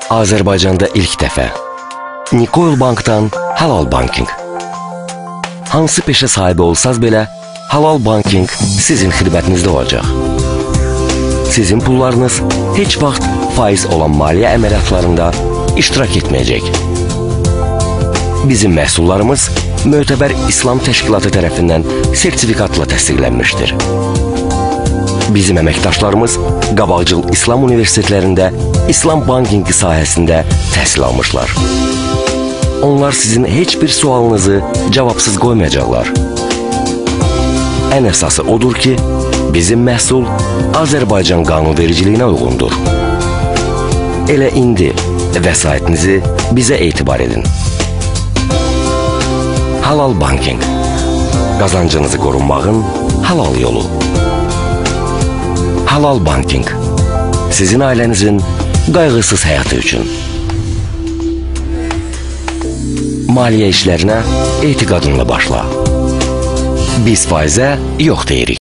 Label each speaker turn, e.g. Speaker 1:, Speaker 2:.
Speaker 1: Azərbaycanda ilk dəfə Nikoil Bankdan Halal Banking. Hansı peşə sahibi olsaz belə, Halal Banking sizin xidmətinizdə olacaq. Sizin pullarınız heç vaxt faiz olan maliyyə əməliyyatlarında iştirak etməyəcək. Bizim məhsullarımız mötəbər İslam təşkilatı tərəfindən sertifikatla təsdiqlənmişdir. Bizim əməkdaşlarımız qabaqcıl İslam universitetlərində İslam bankingi sahəsində təhsil almışlar. Onlar sizin heç bir sualınızı cavabsız qoymayacaqlar. Ən əsası odur ki, bizim məhsul Azərbaycan qanunvericiliyinə uyğundur. Elə indi vəsaitinizi bizə etibar edin. Halal Banking. Qazancınızı qorunmağın halal yolu. Halal Banking. Sizin ailənizin qayğısız həyatı üçün. Maliyyə işlərinə etiqadınla başla. Biz faizə yox deyirik.